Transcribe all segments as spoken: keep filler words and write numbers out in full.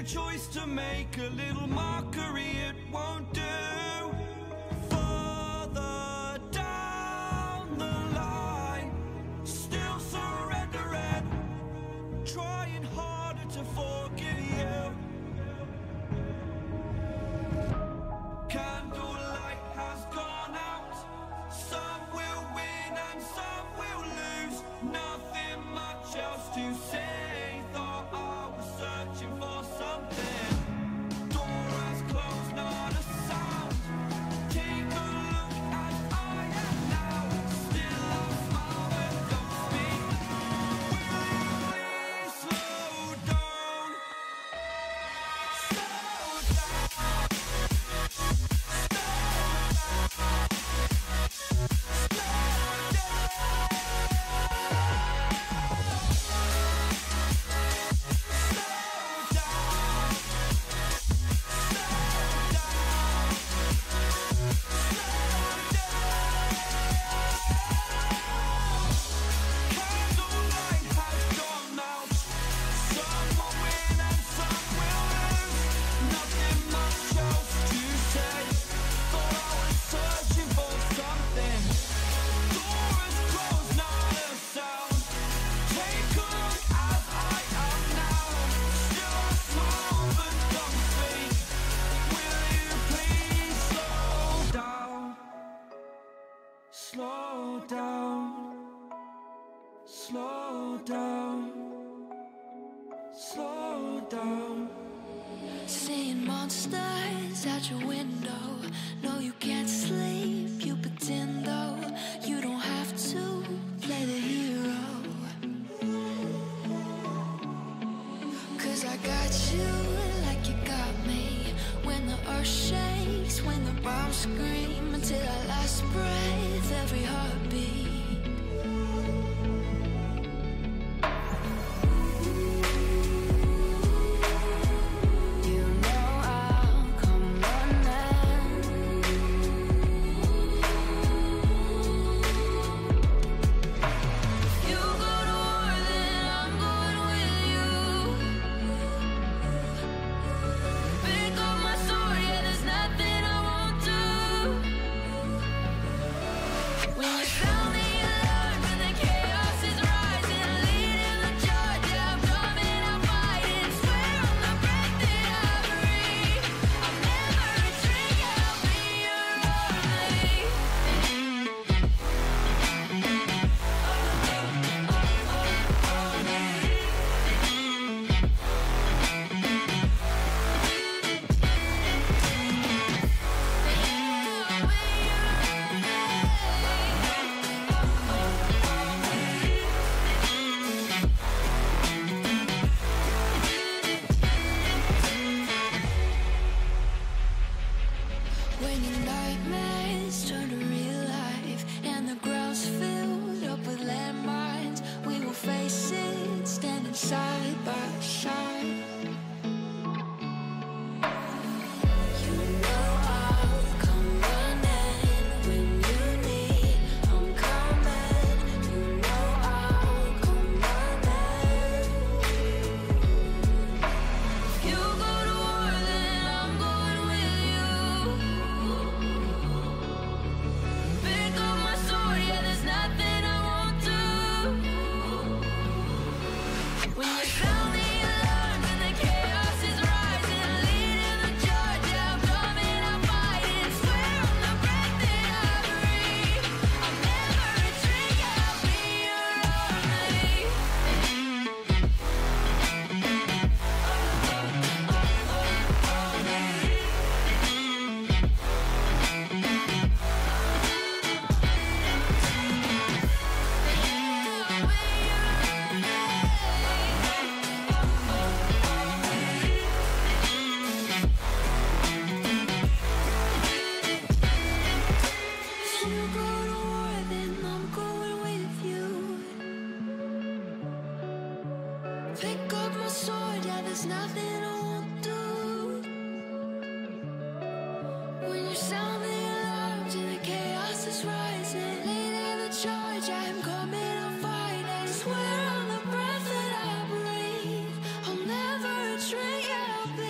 choice to make a little mockery, it won't do. Further down the line, still surrendering, trying harder to forgive you. Candlelight has gone out. Some will win and some will lose. Nothing much else to say. Thought I was searching for something. Door has closed, not a sound. Take a look as I am now. Still I smile but don't speak. Will you please slow down? Slow down. Slow down, slow down, slow down. Seeing monsters out your window. No, you can't sleep, you pretend though. You don't have to play the hero. Cause I got you like you got me. When the earth shakes, when the bombs scream. Until our last breath, every heartbeat. You know I'll come running. If you go to war, then I'm going with you. Pick up my sword, yeah, there's nothing I won't do. When you sound the alarm and the chaos is rising, leading the charge, yeah, I'm coming, I'm fighting. Swear on the breath that I breathe, I'll never retreat, yeah, I'll be your army. When your nightmares turn to real life and the ground's filled up with landmines, we will face it standing side by side. You know I'll come running when you need. I'm coming. You know I'll come running. If you go to war, then I'm going with you. Pick up my sword, yeah, there's nothing I won't do. When you sound the alarm and the chaos is rising, leading the charge, yeah, I'm coming, I'm fighting. Swear on the breath that I breathe, I'll never retreat, yeah, I'll be your army. If you go to war, then I'm going with you. Pick up my sword, yeah, there's nothing I won't do. When you sound the alarms and the chaos is rising, leading the charge, I'm coming, I'm fighting. Swear on the breath that I breathe, I'll never retreat, yeah, I'll be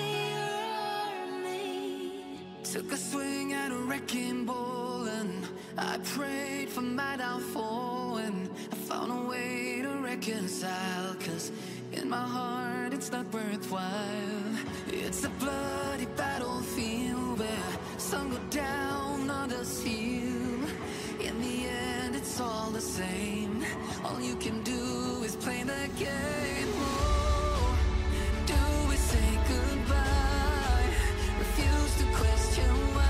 Took a swing at a wrecking ball and I prayed for my downfall, and I found a way to reconcile, cause in my heart it's not worthwhile. It's a bloody battlefield where some go down, others heal. In the end it's all the same. All you can do is play the game. Oh, do we say goodbye? Refuse to question why.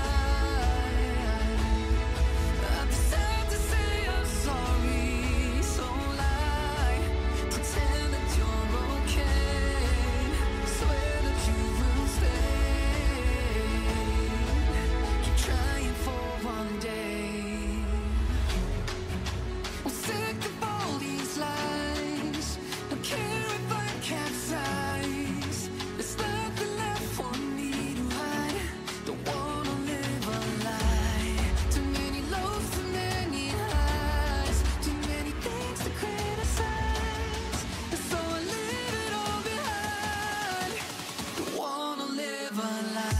I deserve to say I'm sorry, so lie. Pretend that you're okay. Swear that you will stay. Keep trying for one day. I'm sick of all these lies. Don't care if I capsize. There's nothing left for me to hide. Don't wanna live a lie. Too many lows, too many highs. Too many things to criticize. And so I leave it all behind. Don't wanna live a lie.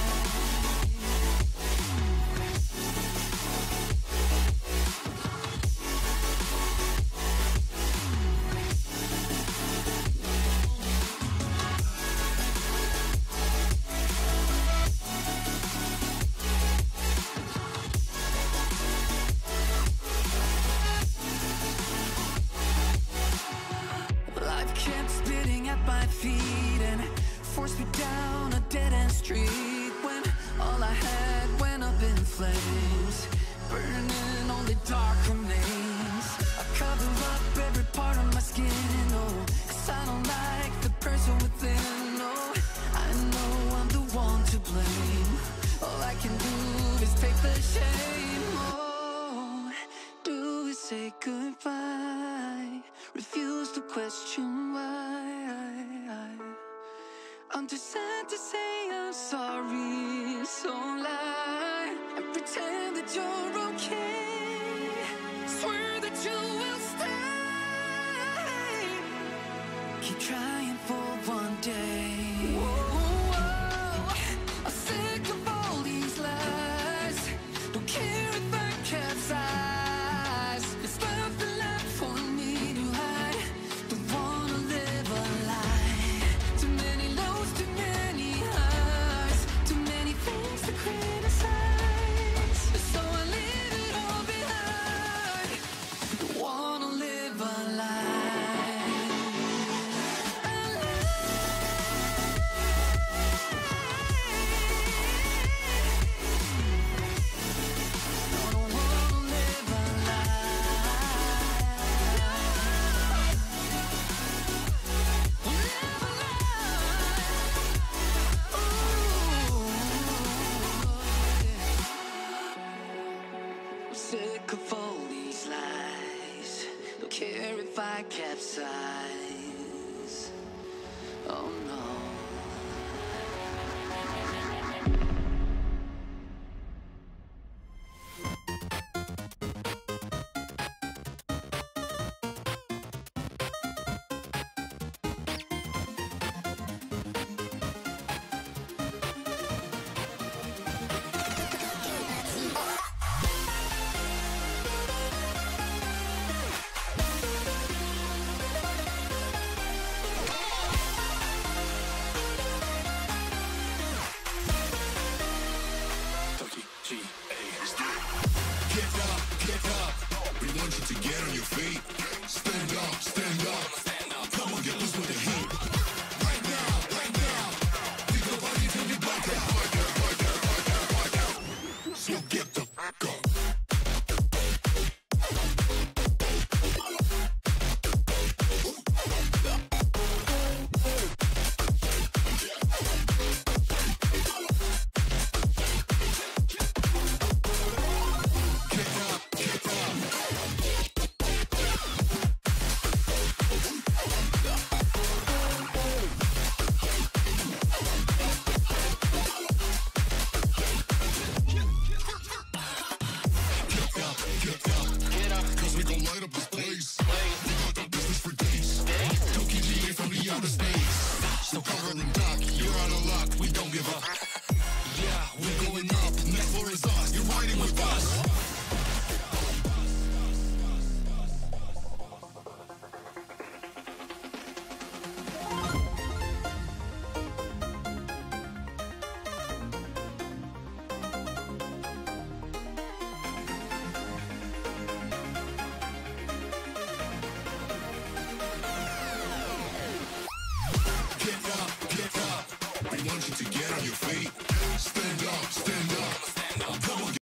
Life kept spitting at my feet and forced me down a dead-end street, when all I had went up in flames, burning only dark remains. I cover up every part of my skin, oh, cause I don't like the person within. Oh, I know I'm the one to blame. All I can do is take the shame. Oh, do we say goodbye? Refuse to question why. I'm too sad to say I'm sorry, so lie and pretend that you're okay. Swear that you will stay. Keep trying for one day. Whoa, whoa. I'm sick of all these lies. Don't care if I capsize. There's nothing left for me to hide. Don't wanna live a lie. Too many lows, too many highs. Too many things to criticize. So I leave it all behind. Don't wanna live a lie. A lie. Don't wanna live a lie. Live a lie. Ooh. I'm sick of all these lies. Don't care if I capsize. Oh no. on your feet. Stand up, stand